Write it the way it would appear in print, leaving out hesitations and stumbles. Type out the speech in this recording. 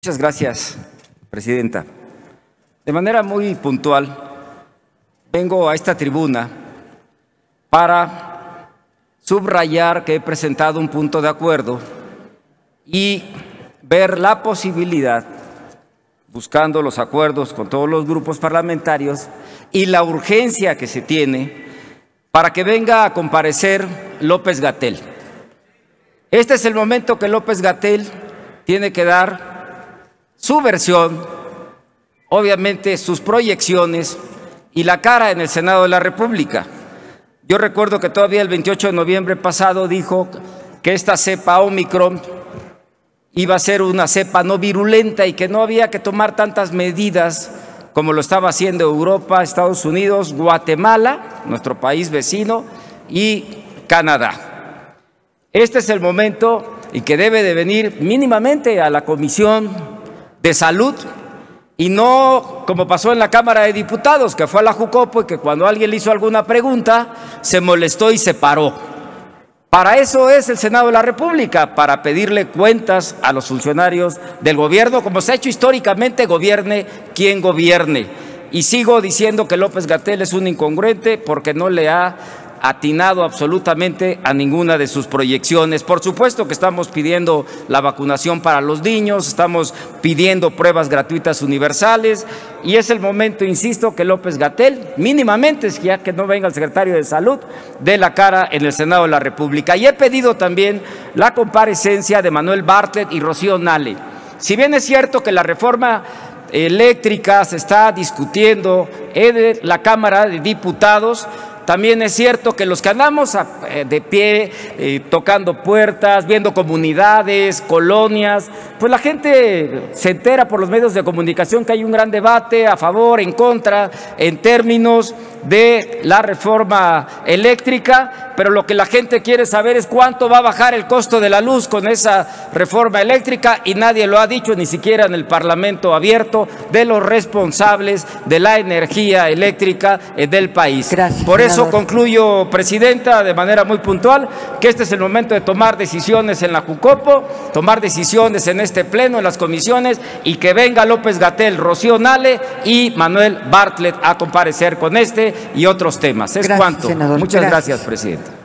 Muchas gracias, Presidenta. De manera muy puntual, vengo a esta tribuna para subrayar que he presentado un punto de acuerdo y ver la posibilidad, buscando los acuerdos con todos los grupos parlamentarios y la urgencia que se tiene para que venga a comparecer López-Gatell. Este es el momento que López-Gatell tiene que dar su versión, obviamente sus proyecciones y la cara en el Senado de la República. Yo recuerdo que todavía el 28 de noviembre pasado dijo que esta cepa Omicron iba a ser una cepa no virulenta y que no había que tomar tantas medidas como lo estaba haciendo Europa, Estados Unidos, Guatemala, nuestro país vecino, y Canadá. Este es el momento y que debe de venir mínimamente a la Comisión de Salud y no como pasó en la Cámara de Diputados, que fue a la Jucopo y que cuando alguien le hizo alguna pregunta se molestó y se paró. Para eso es el Senado de la República, para pedirle cuentas a los funcionarios del gobierno, como se ha hecho históricamente, gobierne quien gobierne. Y sigo diciendo que López-Gatell es un incongruente porque no le ha atinado absolutamente a ninguna de sus proyecciones. Por supuesto que estamos pidiendo la vacunación para los niños, estamos pidiendo pruebas gratuitas universales y es el momento, insisto, que López-Gatell, mínimamente, ya que no venga el secretario de Salud, dé la cara en el Senado de la República. Y he pedido también la comparecencia de Manuel Bartlett y Rocío Nale. Si bien es cierto que la reforma eléctrica se está discutiendo en la Cámara de Diputados, también es cierto que los que andamos de pie, tocando puertas, viendo comunidades, colonias, pues la gente se entera por los medios de comunicación que hay un gran debate a favor, en contra, en términos de la reforma eléctrica, pero lo que la gente quiere saber es cuánto va a bajar el costo de la luz con esa reforma eléctrica y nadie lo ha dicho, ni siquiera en el Parlamento abierto, de los responsables de la energía eléctrica del país. Gracias, por eso concluyo, Presidenta, de manera muy puntual, que este es el momento de tomar decisiones en la Jucopo, tomar decisiones en este pleno, en las comisiones, y que venga López-Gatell, Rocío Nale y Manuel Bartlett a comparecer con este y otros temas. Es cuanto. Senador. Muchas gracias, Presidenta.